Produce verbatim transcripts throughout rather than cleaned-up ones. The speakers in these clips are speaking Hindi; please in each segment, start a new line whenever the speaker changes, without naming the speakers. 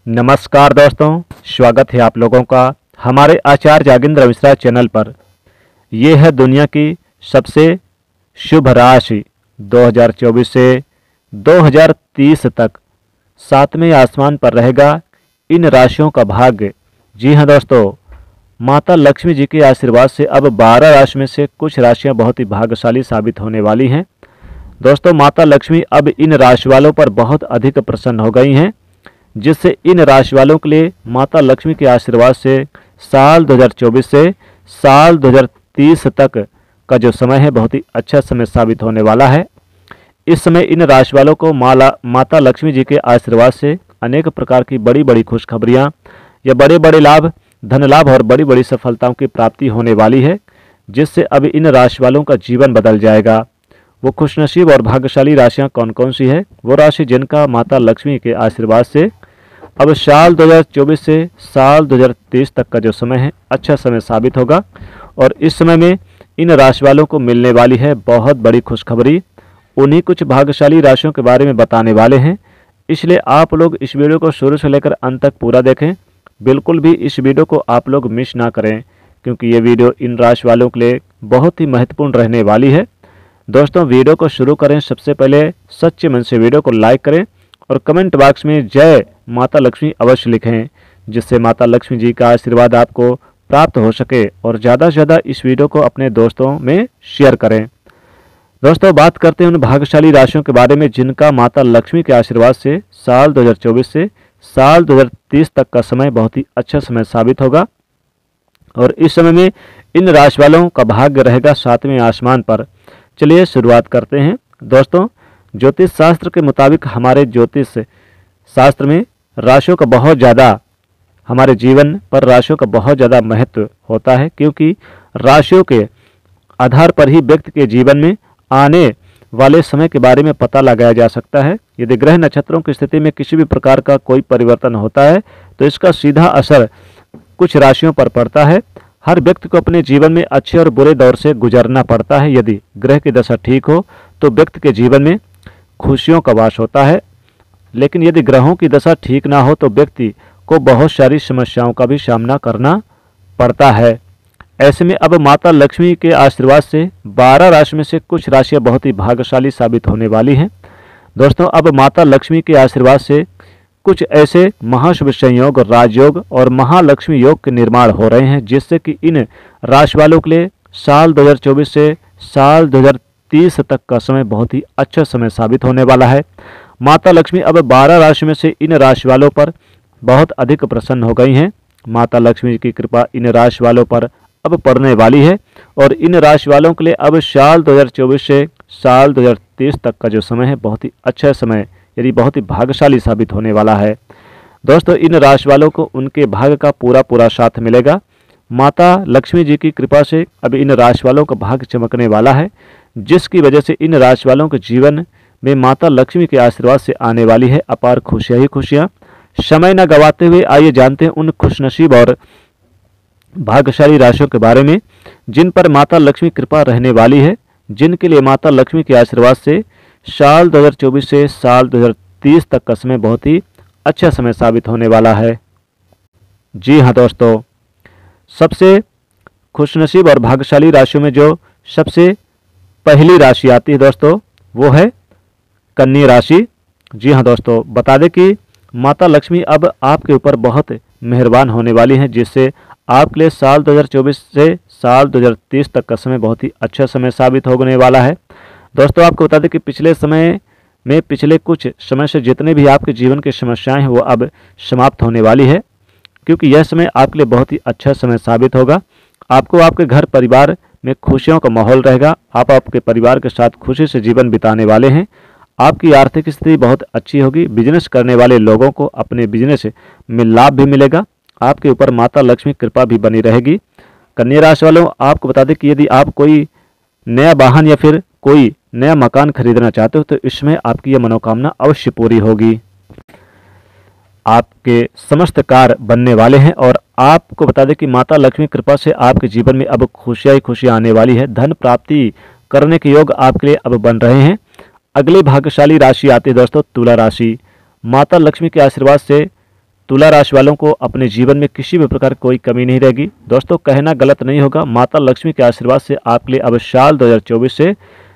नमस्कार दोस्तों, स्वागत है आप लोगों का हमारे आचार्य जागेंद्र मिश्रा चैनल पर। ये है दुनिया की सबसे शुभ राशि दो हज़ार चौबीस से दो हज़ार तीस तक सातवें आसमान पर रहेगा इन राशियों का भाग्य। जी हाँ दोस्तों, माता लक्ष्मी जी के आशीर्वाद से अब बारह राशि में से कुछ राशियां बहुत ही भाग्यशाली साबित होने वाली हैं। दोस्तों, माता लक्ष्मी अब इन राशि वालों पर बहुत अधिक प्रसन्न हो गई हैं, जिससे इन राशि वालों के लिए माता लक्ष्मी के आशीर्वाद से साल दो हज़ार चौबीस से साल दो हज़ार तीस तक का जो समय है बहुत ही अच्छा समय साबित होने वाला है। इस समय इन राशि वालों को माला माता लक्ष्मी जी के आशीर्वाद से अनेक प्रकार की बड़ी बड़ी खुशखबरियां या बड़े बड़े लाभ, धन लाभ और बड़ी बड़ी सफलताओं की प्राप्ति होने वाली है, जिससे अब इन राशि वालों का जीवन बदल जाएगा। वो खुशनसीब और भाग्यशाली राशियां कौन कौन सी है? वो राशि जिनका माता लक्ष्मी के आशीर्वाद से अब साल दो हज़ार चौबीस से साल दो हज़ार तेईस तक का जो समय है अच्छा समय साबित होगा, और इस समय में इन राशि वालों को मिलने वाली है बहुत बड़ी खुशखबरी। उन्हीं कुछ भाग्यशाली राशियों के बारे में बताने वाले हैं, इसलिए आप लोग इस वीडियो को शुरू से लेकर अंत तक पूरा देखें। बिल्कुल भी इस वीडियो को आप लोग मिस ना करें, क्योंकि ये वीडियो इन राशि वालों के लिए बहुत ही महत्वपूर्ण रहने वाली है। दोस्तों, वीडियो को शुरू करें सबसे पहले सच्चे मन से वीडियो को लाइक करें और कमेंट बॉक्स में जय माता लक्ष्मी अवश्य लिखें, जिससे माता लक्ष्मी जी का आशीर्वाद आपको प्राप्त हो सके, और ज़्यादा से ज़्यादा इस वीडियो को अपने दोस्तों में शेयर करें। दोस्तों, बात करते हैं उन भाग्यशाली राशियों के बारे में जिनका माता लक्ष्मी के आशीर्वाद से साल दो हज़ार चौबीस से साल दो हज़ार तीस तक का समय बहुत ही अच्छा समय साबित होगा, और इस समय में इन राशि वालों का भाग्य रहेगा सातवें आसमान पर। चलिए शुरुआत करते हैं। दोस्तों, ज्योतिष शास्त्र के मुताबिक हमारे ज्योतिष शास्त्र में राशियों का बहुत ज़्यादा हमारे जीवन पर राशियों का बहुत ज़्यादा महत्व होता है, क्योंकि राशियों के आधार पर ही व्यक्ति के जीवन में आने वाले समय के बारे में पता लगाया जा सकता है। यदि ग्रह नक्षत्रों की स्थिति में किसी भी प्रकार का कोई परिवर्तन होता है तो इसका सीधा असर कुछ राशियों पर पड़ता है। हर व्यक्ति को अपने जीवन में अच्छे और बुरे दौर से गुजरना पड़ता है। यदि ग्रह की दशा ठीक हो तो व्यक्ति के जीवन में खुशियों का वास होता है, लेकिन यदि ग्रहों की दशा ठीक ना हो तो व्यक्ति को बहुत सारी समस्याओं का भी सामना करना पड़ता है। ऐसे में अब माता लक्ष्मी के आशीर्वाद से बारह राशि में से कुछ राशियां बहुत ही भाग्यशाली साबित होने वाली हैं। दोस्तों, अब माता लक्ष्मी के आशीर्वाद से कुछ ऐसे महाशुभ संयोग, राजयोग और महालक्ष्मी योग के निर्माण हो रहे हैं, जिससे कि इन राशि वालों के लिए साल दो हज़ार चौबीस से साल दो हज़ार तीस तक का समय बहुत ही अच्छा समय साबित होने वाला है। माता लक्ष्मी अब बारह राशि में से इन राशि वालों पर बहुत अधिक प्रसन्न हो गई हैं। माता लक्ष्मी की कृपा इन राशि वालों पर अब पड़ने वाली है, और इन राशि वालों के लिए अब साल दो हज़ार चौबीस से साल दो हज़ार तीस तक का जो समय है बहुत ही अच्छा समय, यानी बहुत ही भाग्यशाली साबित होने वाला है। दोस्तों, इन राशि वालों को उनके भाग्य का पूरा पूरा साथ मिलेगा। माता लक्ष्मी जी की कृपा से अब इन राशि वालों का भाग्य चमकने वाला है, जिसकी वजह से इन राशि वालों के जीवन में माता लक्ष्मी के आशीर्वाद से आने वाली है अपार खुशियां ही खुशियां। समय न गवाते हुए आइए जानते हैं उन खुशनसीब और भाग्यशाली राशियों के बारे में जिन पर माता लक्ष्मी कृपा रहने वाली है, जिनके लिए माता लक्ष्मी के आशीर्वाद से साल दो हज़ार चौबीस से साल दो हज़ार तीस तक का समय बहुत ही अच्छा समय साबित होने वाला है। जी हाँ दोस्तों, सबसे खुशनसीब और भाग्यशाली राशियों में जो सबसे पहली राशि आती है दोस्तों, वो है कन्या राशि। जी हाँ दोस्तों, बता दें कि माता लक्ष्मी अब आपके ऊपर बहुत मेहरबान होने वाली हैं, जिससे आपके लिए साल दो हज़ार चौबीस से साल दो हज़ार तीस तक का समय बहुत ही अच्छा समय साबित होने वाला है। दोस्तों, आपको बता दें कि पिछले समय में पिछले कुछ समय से जितने भी आपके जीवन की समस्याएं हैं वो अब समाप्त होने वाली है, क्योंकि यह समय आपके लिए बहुत ही अच्छा समय साबित होगा। आपको आपके घर परिवार में खुशियों का माहौल रहेगा। आप आपके परिवार के साथ खुशी से जीवन बिताने वाले हैं। आपकी आर्थिक स्थिति बहुत अच्छी होगी। बिजनेस करने वाले लोगों को अपने बिजनेस में लाभ भी मिलेगा। आपके ऊपर माता लक्ष्मी कृपा भी बनी रहेगी। कन्या राशि वालों, आपको बता दें कि यदि आप कोई नया वाहन या फिर कोई नया मकान खरीदना चाहते हो तो इसमें आपकी यह मनोकामना अवश्य पूरी होगी। आपके समस्त कार्य बनने वाले हैं, और आपको बता दें कि माता लक्ष्मी कृपा से आपके जीवन में अब खुशियां ही खुशियां आने वाली है। धन प्राप्ति करने के योग आपके लिए अब बन रहे हैं। अगली भाग्यशाली राशि आती है दोस्तों तुला राशि। माता लक्ष्मी के आशीर्वाद से तुला राशि वालों को अपने जीवन में किसी भी प्रकार की कोई कमी नहीं रहेगी। दोस्तों, कहना गलत नहीं होगा, माता लक्ष्मी के आशीर्वाद से आपके लिए अब साल दो हज़ार चौबीस से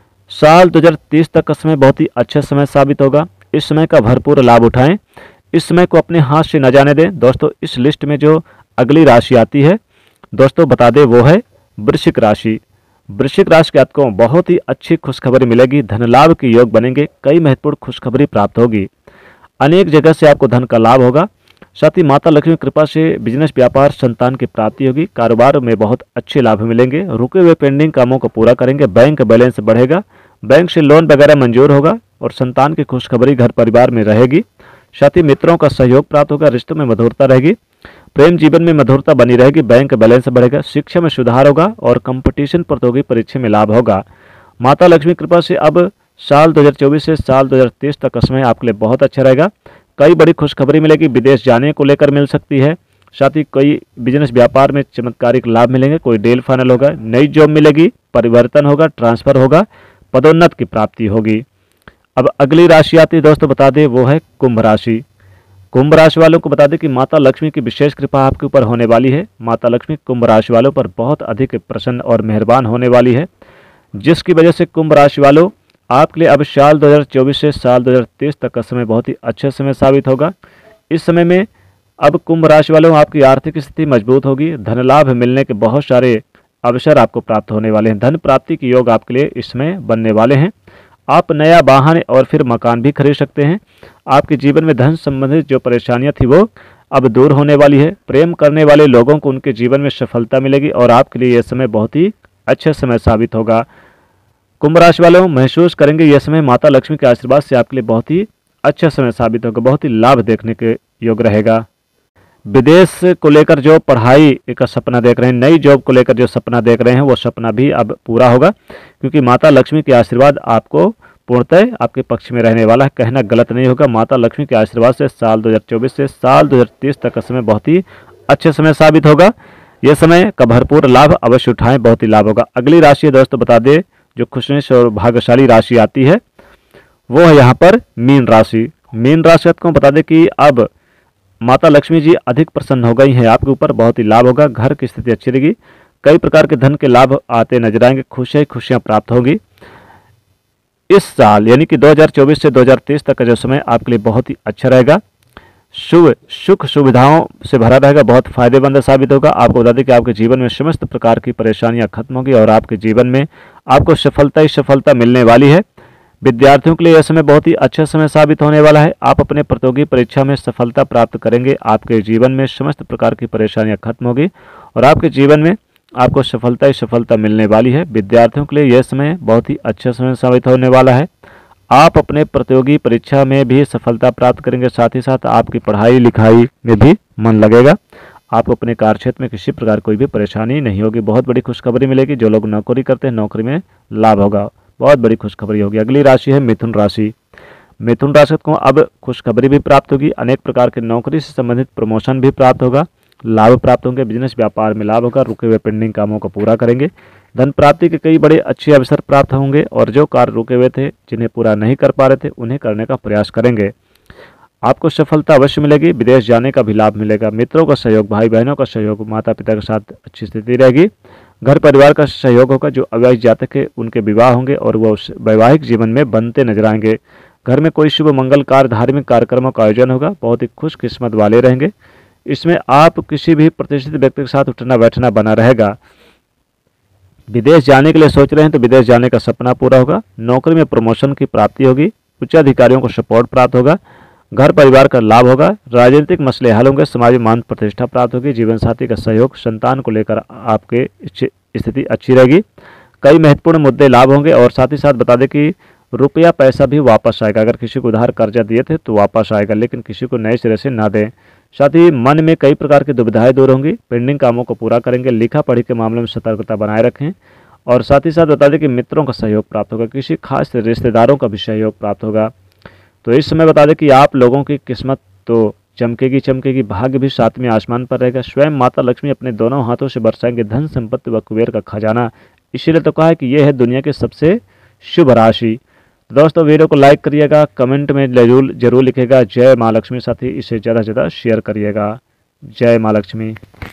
साल दो हज़ार तीस तक का समय बहुत ही अच्छा समय साबित होगा। इस समय का भरपूर लाभ उठाएं, इस समय को अपने हाथ से न जाने दें। दोस्तों, इस लिस्ट में जो अगली राशि आती है दोस्तों बता दें वो है वृश्चिक राशि। वृश्चिक राशि के जातकों बहुत ही अच्छी खुशखबरी मिलेगी, धन लाभ के योग बनेंगे, कई महत्वपूर्ण खुशखबरी प्राप्त होगी, अनेक जगह से आपको धन का लाभ होगा। साथ ही माता लक्ष्मी की कृपा से बिजनेस व्यापार संतान की प्राप्ति होगी, कारोबार में बहुत अच्छे लाभ मिलेंगे, रुके हुए पेंडिंग कामों को पूरा करेंगे, बैंक बैलेंस बढ़ेगा, बैंक से लोन वगैरह मंजूर होगा और संतान की खुशखबरी घर परिवार में रहेगी। साथ ही मित्रों का सहयोग प्राप्त होगा, रिश्तों में मधुरता रहेगी, प्रेम जीवन में मधुरता बनी रहेगी, बैंक बैलेंस बढ़ेगा, शिक्षा में सुधार होगा और कंपटीशन प्रतियोगी परीक्षा में लाभ होगा। माता लक्ष्मी कृपा से अब साल दो हज़ार चौबीस से साल दो हज़ार तेईस तक का समय आपके लिए बहुत अच्छा रहेगा। कई बड़ी खुशखबरी मिलेगी, विदेश जाने को लेकर मिल सकती है। साथ ही कई बिजनेस व्यापार में चमत्कारिक लाभ मिलेंगे, कोई डील फाइनल होगा, नई जॉब मिलेगी, परिवर्तन होगा, ट्रांसफर होगा, पदोन्नत की प्राप्ति होगी। अब अगली राशि आती है दोस्तों बता दें वो है कुंभ राशि। कुंभ राशि वालों को बता दें कि माता लक्ष्मी की विशेष कृपा आपके ऊपर होने वाली है। माता लक्ष्मी कुंभ राशि वालों पर बहुत अधिक प्रसन्न और मेहरबान होने वाली है, जिसकी वजह से कुंभ राशि वालों आपके लिए अब साल दो हज़ार चौबीस से साल दो हज़ार तेईस तक का समय बहुत ही अच्छा समय साबित होगा। इस समय में अब कुंभ राशि वालों आपकी आर्थिक स्थिति मजबूत होगी, धन लाभ मिलने के बहुत सारे अवसर आपको प्राप्त होने वाले हैं, धन प्राप्ति के योग आपके लिए इसमें बनने वाले हैं। आप नया वाहन और फिर मकान भी खरीद सकते हैं। आपके जीवन में धन संबंधित जो परेशानियां थी वो अब दूर होने वाली है। प्रेम करने वाले लोगों को उनके जीवन में सफलता मिलेगी और आपके लिए यह समय बहुत ही अच्छा समय साबित होगा। कुंभ राशि वालों महसूस करेंगे यह समय माता लक्ष्मी के आशीर्वाद से आपके लिए बहुत ही अच्छा समय साबित होगा, बहुत ही लाभ देखने के योग रहेगा। विदेश को लेकर जो पढ़ाई का सपना देख रहे हैं, नई जॉब को लेकर जो सपना देख रहे हैं वो सपना भी अब पूरा होगा, क्योंकि माता लक्ष्मी के आशीर्वाद आपको पूर्णतः आपके पक्ष में रहने वाला है। कहना गलत नहीं होगा, माता लक्ष्मी के आशीर्वाद से साल दो हज़ार चौबीस से साल दो हज़ार तीस तक का समय बहुत ही अच्छे समय साबित होगा। यह समय का भरपूर लाभ अवश्य उठाएं, बहुत ही लाभ होगा। अगली राशि दोस्तों बता दें जो खुशनसीब और भाग्यशाली राशि आती है वो है यहाँ पर मीन राशि। मीन राशि को बता दें कि अब माता लक्ष्मी जी अधिक प्रसन्न हो गई हैं आपके ऊपर, बहुत ही लाभ होगा, घर की स्थिति अच्छी रहेगी, कई प्रकार के धन के लाभ आते नजर आएंगे, खुशियां खुशियां प्राप्त होगी। इस साल यानी कि दो हज़ार चौबीस से दो हज़ार तेईस तक का जो समय आपके लिए बहुत ही अच्छा रहेगा, शुभ सुख सुविधाओं से भरा रहेगा, बहुत फायदेमंद साबित होगा। आपको बता दें कि आपके जीवन में समस्त प्रकार की परेशानियां खत्म होगी और आपके जीवन में आपको सफलता ही सफलता मिलने वाली है। विद्यार्थियों के लिए यह समय बहुत ही अच्छा समय साबित होने वाला है। आप अपने प्रतियोगी परीक्षा में सफलता प्राप्त करेंगे, आपके जीवन में समस्त प्रकार की परेशानियां खत्म होगी और आपके जीवन में आपको सफलता ही सफलता मिलने वाली है। विद्यार्थियों के लिए यह समय बहुत ही अच्छा समय साबित होने वाला है। आप अपने प्रतियोगी परीक्षा में भी सफलता प्राप्त करेंगे, साथ ही साथ आपकी पढ़ाई लिखाई में भी मन लगेगा। आपको अपने कार्यक्षेत्र में किसी प्रकार कोई भी परेशानी नहीं होगी, बहुत बड़ी खुशखबरी मिलेगी। जो लोग नौकरी करते हैं नौकरी में लाभ होगा, बहुत बड़ी खुशखबरी होगी। अगली राशि है मिथुन राशि। मिथुन राशि को अब खुशखबरी भी प्राप्त होगी, अनेक प्रकार के नौकरी से संबंधित प्रमोशन भी प्राप्त होगा, लाभ प्राप्त होंगे, बिजनेस व्यापार में लाभ होगा, रुके हुए पेंडिंग कामों को पूरा करेंगे, धन प्राप्ति के कई बड़े अच्छे अवसर प्राप्त होंगे और जो कार्य रुके हुए थे जिन्हें पूरा नहीं कर पा रहे थे उन्हें करने का प्रयास करेंगे। आपको सफलता अवश्य मिलेगी, विदेश जाने का भी लाभ मिलेगा, मित्रों का सहयोग, भाई बहनों का सहयोग, माता पिता के साथ अच्छी स्थिति रहेगी, घर परिवार का सहयोग होगा। जो अविवाहित जातक है उनके विवाह होंगे और वो वैवाहिक जीवन में बनते नजर आएंगे। घर में कोई शुभ मंगल कार्य धार्मिक कार्यक्रमों का आयोजन होगा, बहुत ही खुशकिस्मत वाले रहेंगे। इसमें आप किसी भी प्रतिष्ठित व्यक्ति के साथ उठना बैठना बना रहेगा। विदेश जाने के लिए सोच रहे हैं तो विदेश जाने का सपना पूरा होगा, नौकरी में प्रमोशन की प्राप्ति होगी, उच्च अधिकारियों को सपोर्ट प्राप्त होगा, घर परिवार का लाभ होगा, राजनीतिक मसले हल होंगे, समाज में मान प्रतिष्ठा प्राप्त होगी, जीवन साथी का सहयोग, संतान को लेकर आपके स्थिति अच्छी रहेगी, कई महत्वपूर्ण मुद्दे लाभ होंगे। और साथ ही साथ बता दें कि रुपया पैसा भी वापस आएगा, अगर किसी को उधार कर्जा दिए थे तो वापस आएगा, लेकिन किसी को नए सिरे से ना दें। साथ ही मन में कई प्रकार की दुविधाएं दूर होंगी, पेंडिंग कामों को पूरा करेंगे, लिखा पढ़ी के मामले में सतर्कता बनाए रखें। और साथ ही साथ बता दें कि मित्रों का सहयोग प्राप्त होगा, किसी खास रिश्तेदारों का भी सहयोग प्राप्त होगा। तो इस समय बता दें कि आप लोगों की किस्मत तो चमकेगी चमकेगी, भाग्य भी सातवें आसमान पर रहेगा। स्वयं माता लक्ष्मी अपने दोनों हाथों से बरसाएंगे धन संपत्ति व कुबेर का खजाना। इसीलिए तो कहा है कि यह है दुनिया की सबसे शुभ राशि। तो दोस्तों वीडियो को लाइक करिएगा, कमेंट में जरूर जरूर लिखिएगा जय माँ लक्ष्मी। साथ ही इसे ज़्यादा से ज़्यादा शेयर करिएगा। जय माँ लक्ष्मी।